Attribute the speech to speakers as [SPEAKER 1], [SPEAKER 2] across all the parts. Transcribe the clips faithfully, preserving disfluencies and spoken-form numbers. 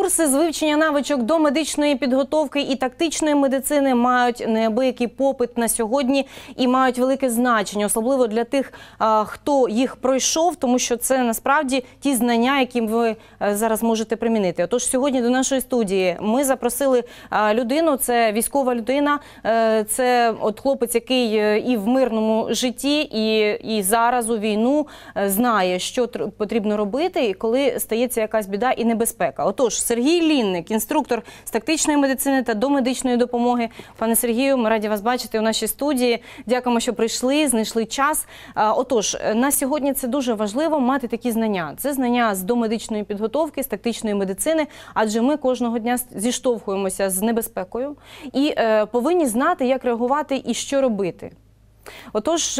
[SPEAKER 1] Курси з вивчення навичок до медичної підготовки і тактичної медицини мають неабиякий попит на сьогодні і мають велике значення, особливо для тих, хто їх пройшов, тому що це насправді ті знання, які ви зараз можете примінити. Отож, сьогодні до нашої студії ми запросили людину, це військова людина, це от хлопець, який і в мирному житті, і, і зараз у війну знає, що потрібно робити, коли стається якась біда і небезпека. Отож, Сергій Лінник, інструктор з тактичної медицини та домедичної допомоги. Пане Сергію, ми раді вас бачити у нашій студії. Дякуємо, що прийшли, знайшли час. Отож, на сьогодні це дуже важливо мати такі знання. Це знання з домедичної підготовки, з тактичної медицини, адже ми кожного дня зіштовхуємося з небезпекою і повинні знати, як реагувати і що робити. Отож,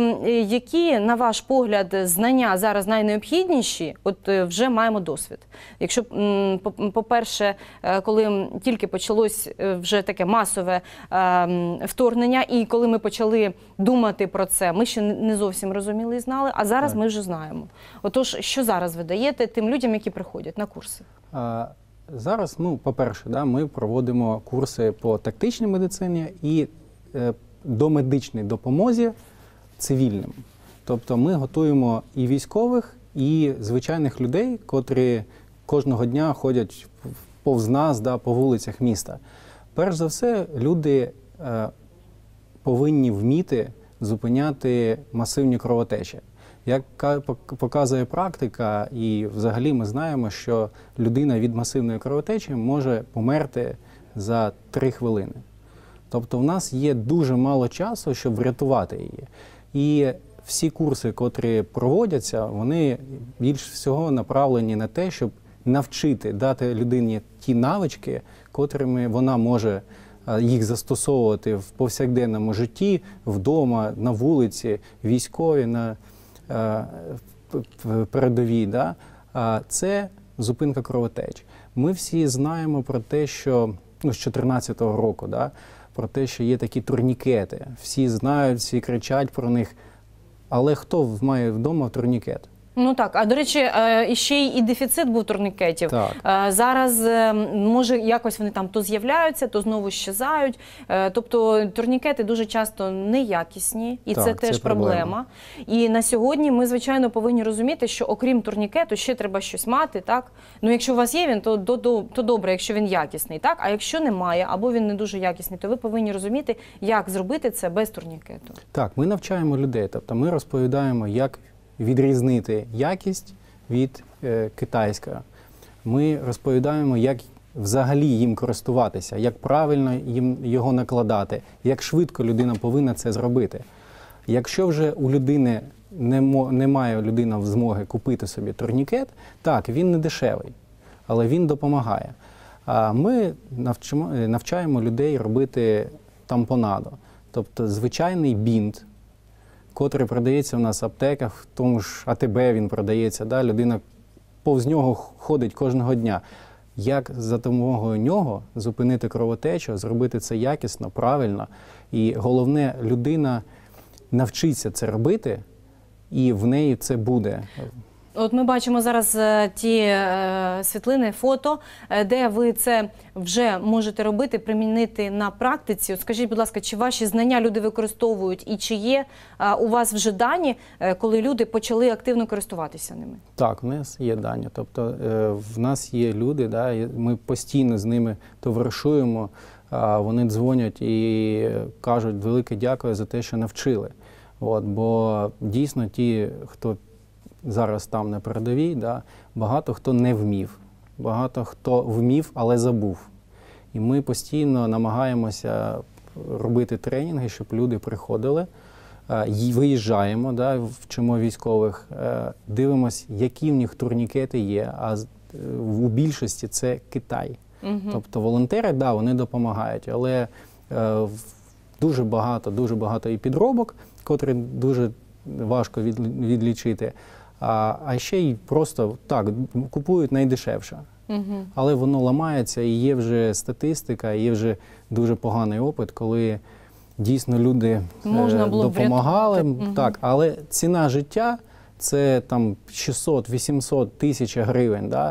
[SPEAKER 1] які, на ваш погляд, знання зараз найнеобхідніші, от вже маємо досвід? Якщо, по-перше, коли тільки почалось вже таке масове вторгнення, і коли ми почали думати про це, ми ще не зовсім розуміли і знали, а зараз так. Ми вже знаємо. Отож, що зараз ви даєте тим людям, які приходять на курси?
[SPEAKER 2] А, зараз, ну, по-перше, да, ми проводимо курси по тактичній медицині і до медичної допомозі цивільним. Тобто ми готуємо і військових, і звичайних людей, котрі кожного дня ходять повз нас, да, по вулицях міста. Перш за все, люди е, повинні вміти зупиняти масивні кровотечі. Як показує практика, і взагалі ми знаємо, що людина від масивної кровотечі може померти за три хвилини. Тобто в нас є дуже мало часу, щоб врятувати її. І всі курси, котрі проводяться, вони більш всього направлені на те, щоб навчити, дати людині ті навички, котрими вона може їх застосовувати в повсякденному житті, вдома, на вулиці, військові, на передовій. Да? Це зупинка кровотеч. Ми всі знаємо про те, що ну, з дві тисячі чотирнадцятого року, да, про те, що є такі турнікети. Всі знають, всі кричать про них. Але хто має вдома турнікет?
[SPEAKER 1] Ну так, а до речі, ще й дефіцит був турнікетів.
[SPEAKER 2] Так.
[SPEAKER 1] Зараз, може, якось вони там то з'являються, то знову щезають. Тобто турнікети дуже часто неякісні, і так, це теж це проблема. проблема. І на сьогодні ми, звичайно, повинні розуміти, що окрім турнікету ще треба щось мати, так? Ну, якщо у вас є він, то, то, то добре, якщо він якісний, так? А якщо немає, або він не дуже якісний, то ви повинні розуміти, як зробити це без турнікету.
[SPEAKER 2] Так, ми навчаємо людей, тобто ми розповідаємо, як відрізнити якість від е, китайської. Ми розповідаємо, як взагалі їм користуватися, як правильно їм його накладати, як швидко людина повинна це зробити. Якщо вже у людини не, не має людина змоги купити собі турнікет, так, він не дешевий, але він допомагає. А ми навчимо, навчаємо людей робити тампонаду, тобто звичайний бінт, котрий продається в нас в аптеках, в тому ж А Те Бе він продається, да? Людина повз нього ходить кожного дня. Як за допомогою нього зупинити кровотечу, зробити це якісно, правильно. І головне, людина навчиться це робити, і в неї це буде.
[SPEAKER 1] От ми бачимо зараз ті е, світлини, фото, де ви це вже можете робити, примінити на практиці. От скажіть, будь ласка, чи ваші знання люди використовують і чи є е, у вас вже дані, е, коли люди почали активно користуватися ними?
[SPEAKER 2] Так, у нас є дані. Тобто е, в нас є люди, да, ми постійно з ними товаришуємо, е, вони дзвонять і кажуть велике дякую за те, що навчили. От, бо дійсно ті, хто зараз там на передовій, да, багато хто не вмів, багато хто вмів, але забув. І ми постійно намагаємося робити тренінги, щоб люди приходили, виїжджаємо, да, вчимо військових, дивимося, які в них турнікети є, а у більшості це Китай. Угу. Тобто волонтери, да, вони допомагають, але дуже багато, дуже багато і підробок, котрі дуже важко відлічити. А, а ще й просто так, купують найдешевше. Угу. Але воно ламається, і є вже статистика, є вже дуже поганий опит, коли дійсно люди
[SPEAKER 1] Можна було
[SPEAKER 2] допомагали.
[SPEAKER 1] Угу.
[SPEAKER 2] Так, але ціна життя – це там шістсот-вісімсот тисяч гривень. Да?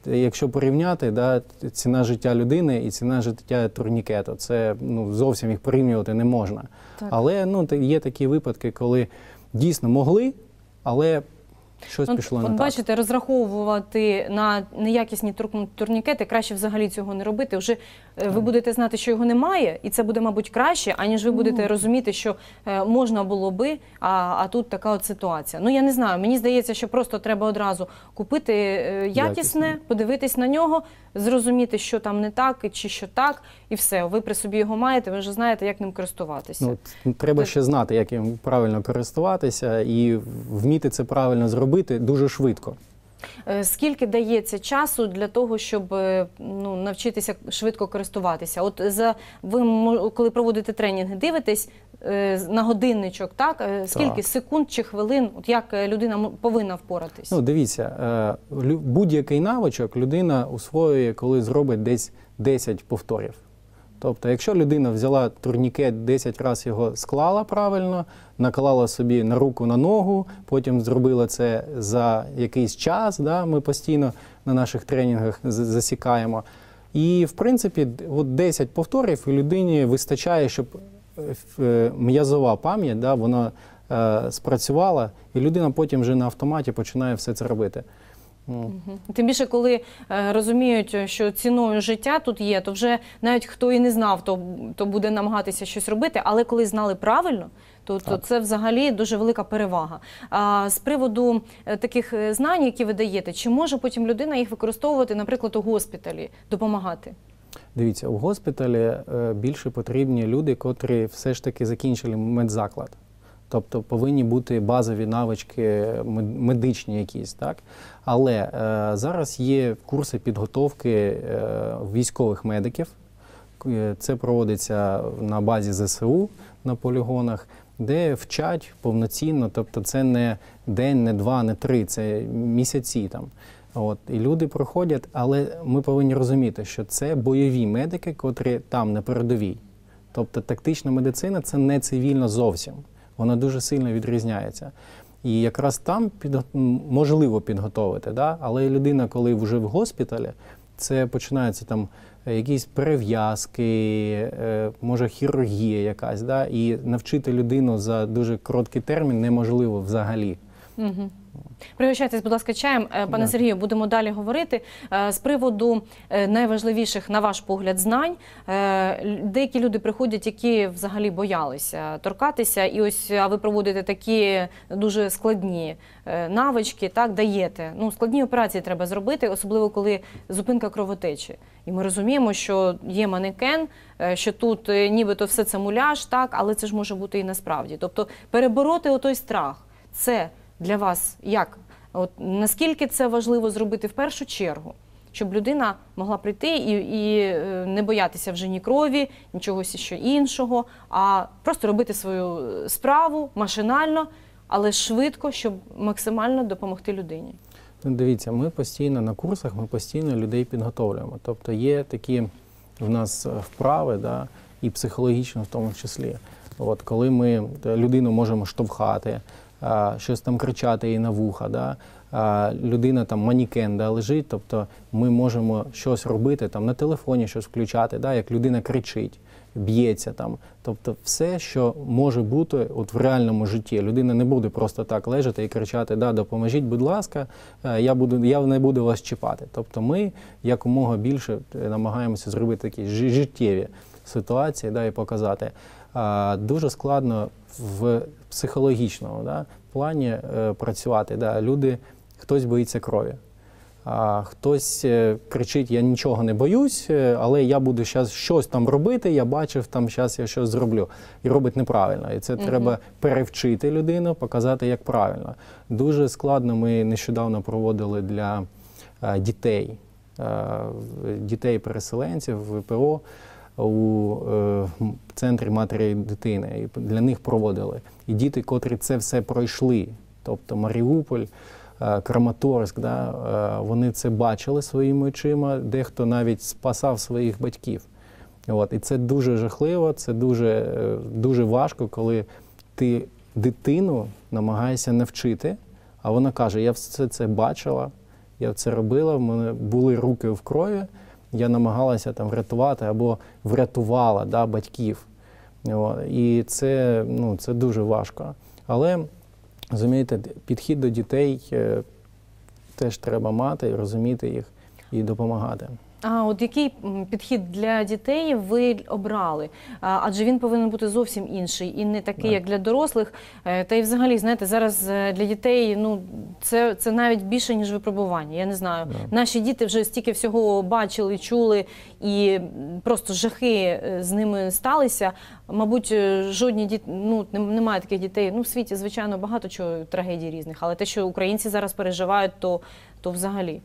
[SPEAKER 2] якщо порівняти, да, ціна життя людини і ціна життя турнікету, це ну, зовсім їх порівнювати не можна.
[SPEAKER 1] Так.
[SPEAKER 2] Але ну, є такі випадки, коли дійсно могли, але щось
[SPEAKER 1] Ну,
[SPEAKER 2] пішло
[SPEAKER 1] от
[SPEAKER 2] не так.
[SPEAKER 1] бачите, розраховувати на неякісні тур- турнікети, краще взагалі цього не робити. Вже е, ви будете знати, що його немає, і це буде, мабуть, краще, аніж ви будете розуміти, що е, можна було би, а, а тут така от ситуація. Ну, я не знаю, мені здається, що просто треба одразу купити е, якісне,
[SPEAKER 2] Якісне.
[SPEAKER 1] подивитись на нього, зрозуміти, що там не так, чи що так, і все. Ви при собі його маєте, ви вже знаєте, як ним користуватися.
[SPEAKER 2] Ну, т- треба ще знати, як їм правильно користуватися і вміти це правильно зробити дуже швидко.
[SPEAKER 1] Е, Скільки дається часу для того, щоб е, ну, навчитися швидко користуватися? От за ви мо- коли проводите тренінги, дивитесь е, на годинничок, так? Е, Скільки
[SPEAKER 2] Так.
[SPEAKER 1] секунд чи хвилин? От як е, людина м- повинна впоратись?
[SPEAKER 2] Ну, дивіться, е, лю- будь-який навичок людина усвоює, коли зробить десь десять повторів. Тобто, якщо людина взяла турнікет, десять разів його склала правильно, наклала собі на руку, на ногу, потім зробила це за якийсь час, да, ми постійно на наших тренінгах з- засікаємо. І, в принципі, д- от десять повторів і людині вистачає, щоб е, ф- е, м'язова пам'ять, да, вона е, спрацювала, і людина потім вже на автоматі починає все це робити. Ну,
[SPEAKER 1] Мгм. Тим більше, коли е, розуміють, що ціною життя тут є, то вже навіть хто і не знав, то, то буде намагатися щось робити, але коли знали правильно, то, то
[SPEAKER 2] Так.
[SPEAKER 1] це взагалі дуже велика перевага. А з приводу е, таких е, знань, які ви даєте, чи може потім людина їх використовувати, наприклад, у госпіталі, допомагати?
[SPEAKER 2] Дивіться, у госпіталі е, більше потрібні люди, котрі все ж таки закінчили медзаклад. Тобто повинні бути базові навички мед- медичні якісь, так? Але е, зараз є курси підготовки е, військових медиків. Е, Це проводиться на базі зе се у на полігонах, де вчать повноцінно, тобто це не день, не два, не три, це місяці там. От, і люди проходять, але ми повинні розуміти, що це бойові медики, котрі там на передовій. Тобто тактична медицина – це не цивільно зовсім. Вона дуже сильно відрізняється. І якраз там підго- м, можливо підготовити, да? Але людина, коли вже в госпіталі, це починаються там е, якісь перев'язки, е, може хірургія якась, да? І навчити людину за дуже короткий термін неможливо взагалі.
[SPEAKER 1] Угу. Пригощайтесь, будь ласка, чаєм. Е, Пане
[SPEAKER 2] Дякую.
[SPEAKER 1] Сергію, будемо далі говорити. Е, З приводу е, найважливіших, на ваш погляд, знань. Е, л- Деякі люди приходять, які взагалі боялися торкатися, і ось а ви проводите такі дуже складні е, навички, так, даєте. Ну, складні операції треба зробити, особливо коли зупинка кровотечі. І ми розуміємо, що є манекен, е, що тут е, нібито все це муляж, так, але це ж може бути і насправді. Тобто перебороти отой страх, це для вас як? От наскільки це важливо зробити в першу чергу, щоб людина могла прийти і, і е, не боятися вже ні крові, нічого ще іншого, а просто робити свою справу машинально, але швидко, щоб максимально допомогти людині?
[SPEAKER 2] Ну, дивіться, ми постійно на курсах, ми постійно людей підготовлюємо. Тобто є такі в нас вправи, да, і психологічно в тому числі. От, коли ми людину можемо штовхати, а, щось там кричати їй на вуха, да, а, людина там манікен, да, лежить, тобто ми можемо щось робити, там на телефоні щось включати, да, як людина кричить, б'ється там. Тобто все, що може бути от в реальному житті. Людина не буде просто так лежати і кричати: да, допоможіть, будь ласка, е, я, буду, я не буду вас чіпати. Тобто ми якомога більше е, намагаємося зробити такі жи- життєві ситуації, да, і показати. А, дуже складно в психологічному, да, плані е, працювати. Да. Люди, хтось боїться крові. А хтось е, кричить: я нічого не боюсь, е, але я буду зараз щось там робити, я бачив, там зараз я щось зроблю. І робить неправильно. І це
[SPEAKER 1] Мгм. треба
[SPEAKER 2] треба перевчити людину, показати, як правильно. Дуже складно, ми нещодавно проводили для е, дітей, е, дітей-переселенців в ВПО у е, м- центрі матері і дитини. І для них проводили. І діти, котрі це все пройшли, тобто Маріуполь, е, Краматорськ, да, е, вони це бачили своїми очима, дехто навіть спасав своїх батьків. От. І це дуже жахливо, це дуже, е, дуже важко, коли ти дитину намагаєшся навчити, а вона каже: я все це бачила, Я це робила, в мене були руки в крові, я намагалася там врятувати або врятувала, да, батьків. О, і це, ну, це дуже важко. Але, розумієте, підхід до дітей е, теж треба мати, розуміти їх і допомагати.
[SPEAKER 1] А от який м, підхід для дітей ви обрали? А, адже він повинен бути зовсім інший і не такий,
[SPEAKER 2] Так.
[SPEAKER 1] як для дорослих. Е, Та й взагалі, знаєте, зараз е, для дітей, ну, це, це навіть більше, ніж випробування. Я не знаю.
[SPEAKER 2] Да.
[SPEAKER 1] Наші діти вже стільки всього бачили, чули, і м, просто жахи е, з ними сталися. Мабуть, е, жодні діти, ну, нем- немає таких дітей. Ну, в світі, звичайно, багато чого, трагедій різних, але те, що українці зараз переживають, то, то взагалі.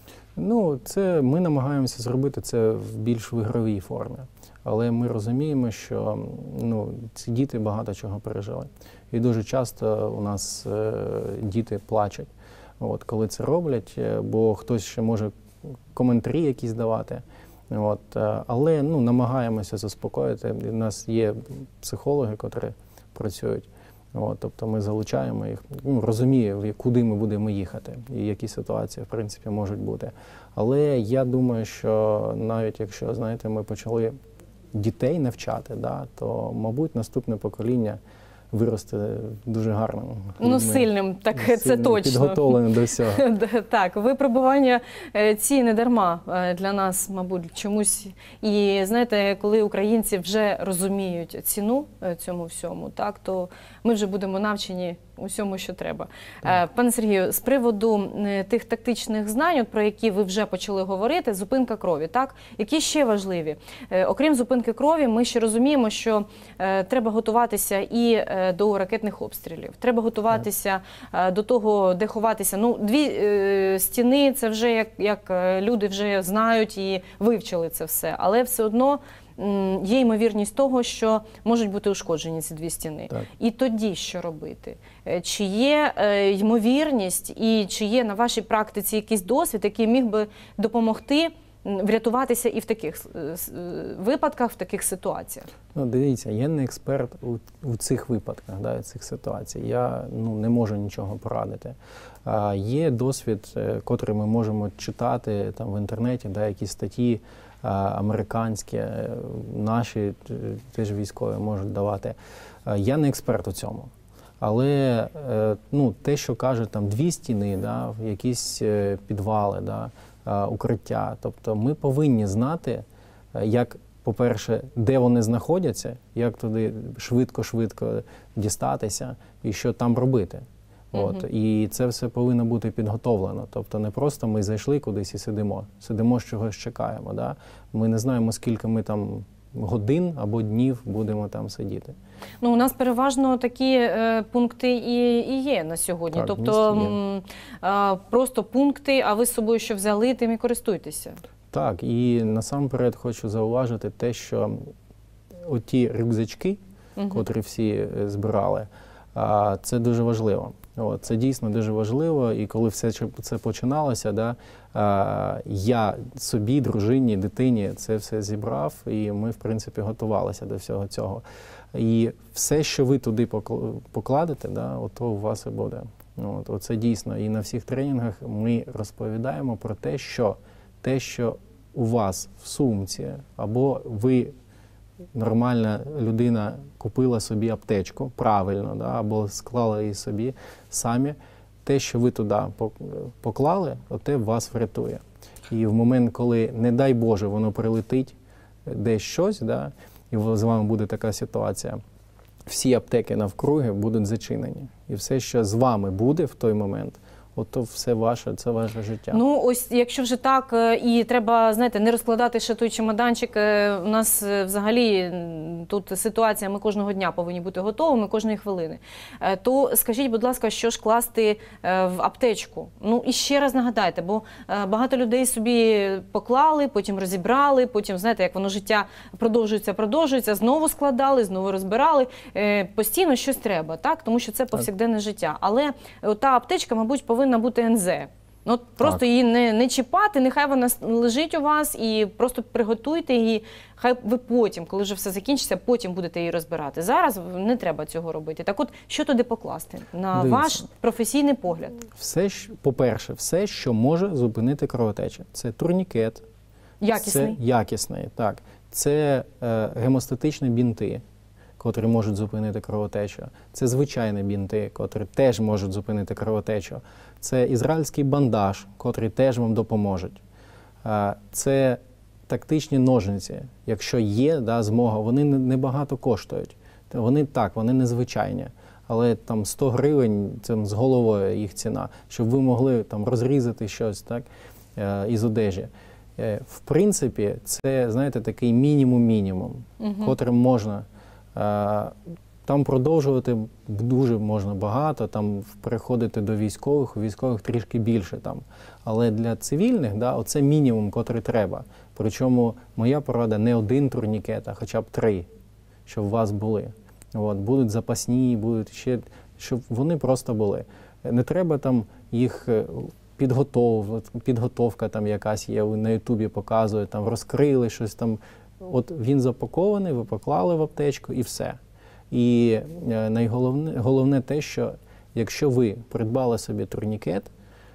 [SPEAKER 2] Ну, це ми намагаємося зробити це в більш в ігровій формі. Але ми розуміємо, що ну, ці діти багато чого пережили. І дуже часто у нас е, діти плачуть, от, коли це роблять, е, бо хтось ще може коментарі якісь давати. От, е, але ну, намагаємося заспокоїти. У нас є психологи, котрі працюють. От, тобто ми залучаємо їх, ну, розуміємо, куди ми будемо їхати і які ситуації, в принципі, можуть бути. Але я думаю, що навіть якщо, знаєте, ми почали дітей навчати, да, то, мабуть, наступне покоління виросте дуже гарним.
[SPEAKER 1] Ну,
[SPEAKER 2] людьми.
[SPEAKER 1] сильним, так це
[SPEAKER 2] Сильним,
[SPEAKER 1] точно.
[SPEAKER 2] Підготовленим до всього.
[SPEAKER 1] Так, випробування е, ці не дарма е, для нас, мабуть, чомусь. І знаєте, коли українці вже розуміють ціну е, цьому всьому, так, то ми вже будемо навчені усьому, що треба. Е, Пане Сергію, з приводу е, тих тактичних знань, от, про які ви вже почали говорити, зупинка крові, так? Які ще важливі? Е, Окрім зупинки крові, ми ще розуміємо, що е, треба готуватися і е, до ракетних обстрілів. Треба готуватися е, до того, де ховатися. Ну, дві е, стіни – це вже як, як е, люди вже знають і вивчили це все. Але все одно м, є ймовірність того, що можуть бути ушкоджені ці дві стіни.
[SPEAKER 2] Так.
[SPEAKER 1] І тоді що робити? Е, Чи є е, ймовірність і чи є на вашій практиці якийсь досвід, який міг би допомогти м, врятуватися і в таких е, с- е, випадках, в таких ситуаціях?
[SPEAKER 2] Ну, дивіться, я не експерт у, у цих випадках, да, у цих ситуацій. Я ну, не можу нічого порадити. А, є досвід, е, котрий ми можемо читати там, в інтернеті, да, якісь статті а, американські, е, наші е, теж військові можуть давати. А, я не експерт у цьому. Але е, ну, те, що кажуть, там дві стіни, да, якісь е, підвали, да, е, укриття. Тобто ми повинні знати, е, як, по-перше, де вони знаходяться, як туди швидко-швидко дістатися і що там робити. От. І це все повинно бути підготовлено. Тобто не просто ми зайшли кудись і сидимо. Сидимо, з чогось чекаємо. Да? Ми не знаємо, скільки ми там годин або днів будемо там сидіти.
[SPEAKER 1] Ну, у нас переважно такі е, пункти і, і є на сьогодні.
[SPEAKER 2] Так, в
[SPEAKER 1] тобто
[SPEAKER 2] місті є.
[SPEAKER 1] м, е, просто пункти, а ви з собою що взяли, тим і користуйтеся.
[SPEAKER 2] Так, і насамперед хочу зауважити те, що оті рюкзачки,
[SPEAKER 1] Мгм.
[SPEAKER 2] котрі всі е, збирали, а, це дуже важливо. От, це дійсно дуже важливо, і коли все це- це починалося, да, а, я собі, дружині, дитині це все зібрав, і ми, в принципі, готувалися до всього цього. І все, що ви туди покл- покладете, да, ото у вас і буде. От, оце дійсно. І на всіх тренінгах ми розповідаємо про те, що те, що у вас в сумці, або ви, нормальна людина, купила собі аптечку правильно, да, або склала її собі самі, те, що ви туди пок- поклали, оте вас врятує. І в момент, коли, не дай Боже, воно прилетить десь щось, да, і з вами буде така ситуація, всі аптеки навкруги будуть зачинені. І все, що з вами буде в той момент, ото все ваше, це ваше життя.
[SPEAKER 1] Ну, ось, якщо вже так, е, і треба, знаєте, не розкладати ще той чемоданчик, е, у нас е, взагалі м, тут ситуація, ми кожного дня повинні бути готовими, кожної хвилини. Е, То скажіть, будь ласка, що ж класти е, в аптечку? Ну, і ще раз нагадайте, бо е, багато людей собі поклали, потім розібрали, потім, знаєте, як воно життя продовжується, продовжується, знову складали, знову розбирали. Е, Постійно щось треба, так? Тому що це повсякденне життя. Але та аптечка, мабуть, повинна бути ен зет. Ну, от просто
[SPEAKER 2] Так.
[SPEAKER 1] її не, не чіпати, нехай вона с- лежить у вас і просто приготуйте її, хай ви потім, коли вже все закінчиться, потім будете її розбирати. Зараз не треба цього робити. Так от, що туди покласти, на
[SPEAKER 2] Дивіться.
[SPEAKER 1] ваш професійний погляд?
[SPEAKER 2] Все, що- по-перше, все, що може зупинити кровотечу. Це турнікет,
[SPEAKER 1] Якісний?
[SPEAKER 2] це якісний, так. Це е, гемостатичні бінти, котрі можуть зупинити кровотечу. Це звичайні бінти, котрі теж можуть зупинити кровотечу. Це ізраїльський бандаж, котрий теж вам допоможуть. Е, це тактичні ножниці. Якщо є да, змога, вони не- небагато коштують. Та Вони так, вони незвичайні. Але там сто гривень це з головою їх ціна, щоб ви могли там розрізати щось так, е, із одежі. Е, В принципі, це, знаєте, такий мінімум-мінімум, котрим можна е, там продовжувати дуже можна багато, там переходити до військових, у військових трішки більше там. Але для цивільних, да, оце мінімум, котрий треба. Причому моя порада не один турнікет, а хоча б три, щоб у вас були. От, будуть запасні, будуть ще, щоб вони просто були. Не треба там їх е, підготовувати, підготовка там якась є, на Ютубі показують, там розкрили щось там. От він запакований, ви поклали в аптечку і все. І е, найголовне головне те, що якщо ви придбали собі турнікет,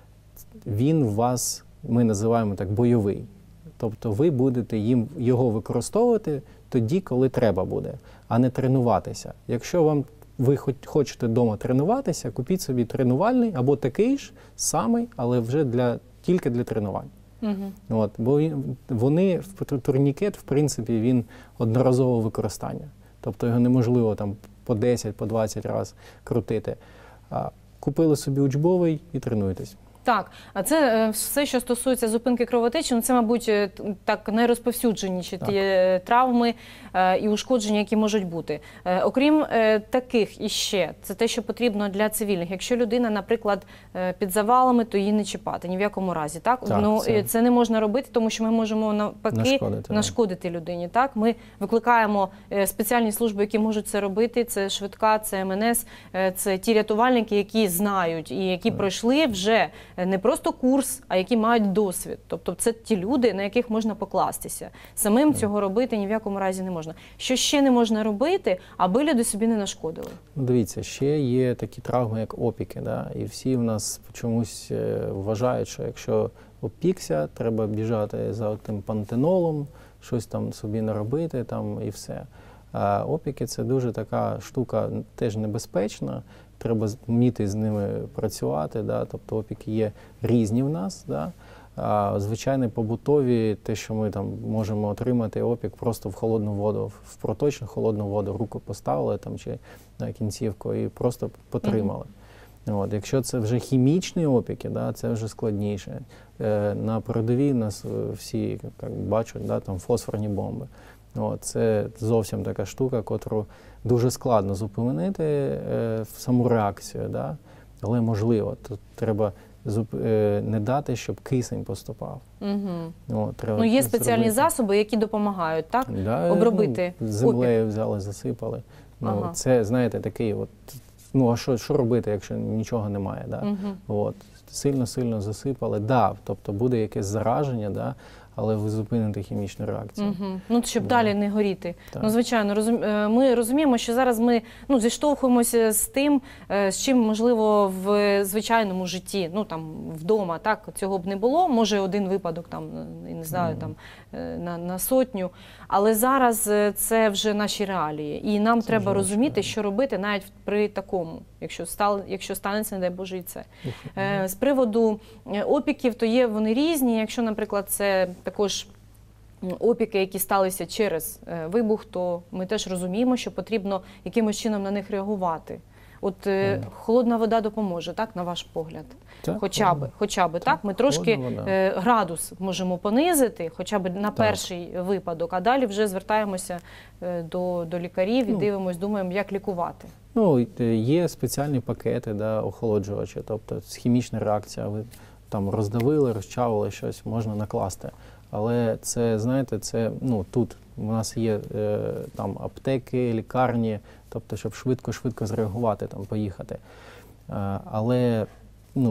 [SPEAKER 2] він у вас, ми називаємо так, бойовий. Тобто ви будете їм його використовувати тоді, коли треба буде, а не тренуватися. Якщо вам ви хоч хочете вдома тренуватися, купіть собі тренувальний або такий ж самий, але вже для тільки для тренувань.
[SPEAKER 1] Угу.
[SPEAKER 2] От, бо він- вони турнікет, в принципі, він одноразового використання. Тобто його неможливо там по десять, по двадцять разів крутити. А купили собі учбовий і тренуйтесь.
[SPEAKER 1] Так, а це е, все, що стосується зупинки кровотечі, ну це, мабуть, е, т- так найрозповсюдженіші
[SPEAKER 2] Так.
[SPEAKER 1] ті е, травми е, і ушкодження, які можуть бути. Е, Окрім е, таких іще, це те, що потрібно для цивільних. Якщо людина, наприклад, е, під завалами, то її не чіпати ні в якому разі. Так,
[SPEAKER 2] Так,
[SPEAKER 1] ну
[SPEAKER 2] це-
[SPEAKER 1] це... це не можна робити, тому що ми можемо навпаки
[SPEAKER 2] Нашкодити, да.
[SPEAKER 1] нашкодити людині. Так, ми викликаємо е, спеціальні служби, які можуть це робити. Це швидка, це ем ен ес, е, це ті рятувальники, які знають і які пройшли вже не просто курс, а які мають досвід. Тобто це ті люди, на яких можна покластися. Самим цього робити ні в якому разі не можна. Що ще не можна робити, аби люди собі не нашкодили?
[SPEAKER 2] Ну, дивіться, ще є такі травми, як опіки. Да? І всі в нас чомусь е, вважають, що якщо опікся, треба біжати за тим пантенолом, щось там собі наробити там, і все. А опіки – це дуже така штука теж небезпечна. Треба вміти з ними працювати. Да? Тобто опіки є різні в нас. Да? А звичайно, побутові, те, що ми там можемо отримати опік просто в холодну воду, в проточну холодну воду, руку поставили там, чи на кінцівку і просто потримали. Mm-hmm. От, якщо це вже хімічні опіки, да, це вже складніше. Е, на передовій нас всі як бачать, да, там фосфорні бомби. От, це зовсім така штука, котру дуже складно зупинити е, в саму реакцію, да? Але можливо. Тут треба зуп... е, не дати, щоб кисень поступав.
[SPEAKER 1] Угу.
[SPEAKER 2] От, треба
[SPEAKER 1] Ну, є
[SPEAKER 2] це
[SPEAKER 1] спеціальні
[SPEAKER 2] зробити.
[SPEAKER 1] засоби, які допомагають, так?
[SPEAKER 2] Да,
[SPEAKER 1] обробити
[SPEAKER 2] ну, землею взяли, засипали. Ну,
[SPEAKER 1] Ага.
[SPEAKER 2] Це, знаєте, такий от, ну а що, що робити, якщо нічого немає, да?
[SPEAKER 1] Угу.
[SPEAKER 2] От, сильно-сильно засипали, да, тобто буде якесь зараження, да, але ви зупините хімічну реакцію.
[SPEAKER 1] Угу. Ну, щоб
[SPEAKER 2] Да.
[SPEAKER 1] далі не горіти.
[SPEAKER 2] Так.
[SPEAKER 1] Ну, звичайно, розум... е, ми розуміємо, що зараз ми ну, зіштовхуємося з тим, е, з чим, можливо, в звичайному житті, ну, там, вдома, так, цього б не було. Може, один випадок, там, е, не знаю,
[SPEAKER 2] Мгм.
[SPEAKER 1] там, е, на, на сотню. Але зараз е, це вже наші реалії. І нам
[SPEAKER 2] Це
[SPEAKER 1] треба
[SPEAKER 2] вже наші
[SPEAKER 1] розуміти,
[SPEAKER 2] реалії.
[SPEAKER 1] що робити навіть при такому, якщо, стал... якщо станеться, не дай Боже, і це.
[SPEAKER 2] Ух,
[SPEAKER 1] Е, З приводу е, опіків, то є вони різні. Якщо, наприклад, це також м, опіки, які сталися через е, вибух, то ми теж розуміємо, що потрібно якимось чином на них реагувати. От е,
[SPEAKER 2] Мгм.
[SPEAKER 1] холодна вода допоможе, так, на ваш погляд?
[SPEAKER 2] Так,
[SPEAKER 1] Хоча б,
[SPEAKER 2] холодна.
[SPEAKER 1] хоча б, так? Ми трошки
[SPEAKER 2] холодна вода.
[SPEAKER 1] е, градус можемо понизити, хоча б на
[SPEAKER 2] Так.
[SPEAKER 1] перший випадок, а далі вже звертаємося е, до, до лікарів і
[SPEAKER 2] Ну.
[SPEAKER 1] дивимось, думаємо, як лікувати.
[SPEAKER 2] Ну, і, е, є спеціальні пакети, да, охолоджувачі, тобто з хімічна реакція, ви там роздавили, розчавили щось, можна накласти. Але це, знаєте, це, ну, тут у нас є е, там аптеки, лікарні, тобто, щоб швидко-швидко зреагувати, там, поїхати. Е, але, ну,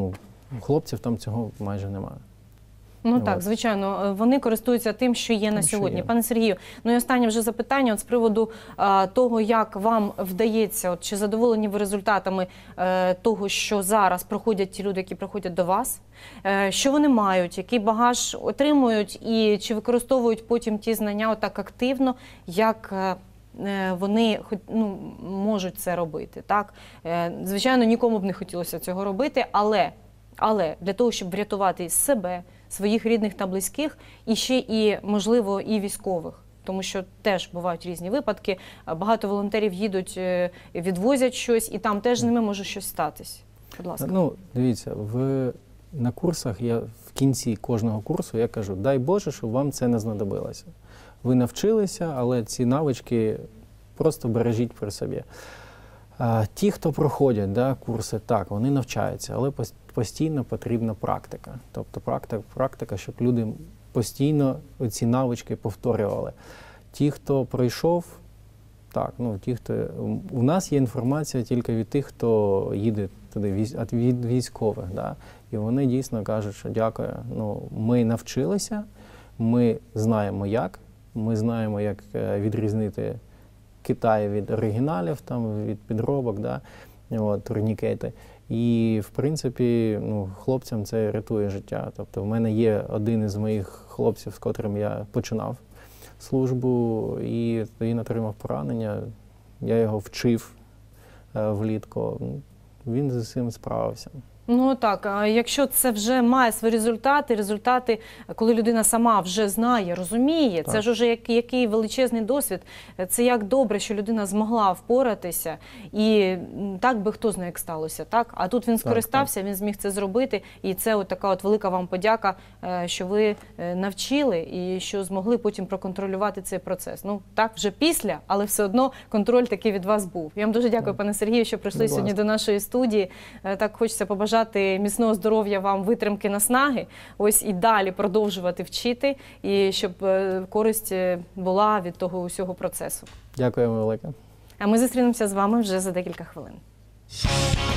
[SPEAKER 2] У хлопців там цього майже немає.
[SPEAKER 1] Ну
[SPEAKER 2] Ну,
[SPEAKER 1] так,
[SPEAKER 2] от.
[SPEAKER 1] звичайно, вони користуються тим, що є на
[SPEAKER 2] що
[SPEAKER 1] сьогодні.
[SPEAKER 2] є.
[SPEAKER 1] Пане Сергію, ну і останнє вже запитання от з приводу а, того, як вам вдається, от, чи задоволені ви результатами е, того, що зараз проходять ті люди, які приходять до вас, е, що вони мають, який багаж отримують і чи використовують потім ті знання отак активно, як е, е, вони хоч- ну, можуть це робити. Так? Е, звичайно, нікому б не хотілося цього робити, але, але для того, щоб врятувати себе, своїх рідних та близьких, і ще і, можливо, і військових. Тому що теж бувають різні випадки. Багато волонтерів їдуть, е, відвозять щось, і там теж з ними може щось статись. Будь ласка.
[SPEAKER 2] Ну, дивіться, в, на курсах, я в кінці кожного курсу я кажу, дай Боже, щоб вам це не знадобилося. Ви навчилися, але ці навички просто бережіть при собі. А, ті, хто проходять да, курси, так, вони навчаються, але пос- постійно потрібна практика. Тобто практика, практика, щоб люди постійно ці навички повторювали. Ті, хто пройшов, так, ну, ті, хто... У нас є інформація тільки від тих, хто їде туди, військ- від- від військових. Да? І вони дійсно кажуть, що дякую, ну, ми навчилися, ми знаємо як, ми знаємо, як е, відрізнити Китай від оригіналів, там, від підробок, да? От, турнікети. І, в принципі, ну, хлопцям це рятує життя. Тобто в мене є один із моїх хлопців, з котрим я починав службу, і він отримав поранення. Я його вчив е, влітку. Він з цим справився.
[SPEAKER 1] Ну так, а якщо це вже має свої результати, результати, коли людина сама вже знає, розуміє,
[SPEAKER 2] Так.
[SPEAKER 1] це ж уже як, який величезний досвід, це як добре, що людина змогла впоратися, і м, так би хто знає, як сталося, так? А тут він скористався, він зміг це зробити, і це от така от велика вам подяка, е, що ви е, навчили і що змогли потім проконтролювати цей процес. Ну так, вже після, але все одно контроль такий від вас був. Я вам дуже дякую, пане Сергію, що прийшли
[SPEAKER 2] Будь
[SPEAKER 1] сьогодні
[SPEAKER 2] ласка.
[SPEAKER 1] до нашої студії. Е, Так хочеться побажати міцного здоров'я вам, витримки, наснаги, ось і далі продовжувати вчити, і щоб е, користь е, була від того усього процесу.
[SPEAKER 2] Дякую велике.
[SPEAKER 1] А ми зустрінемося з вами вже за декілька хвилин.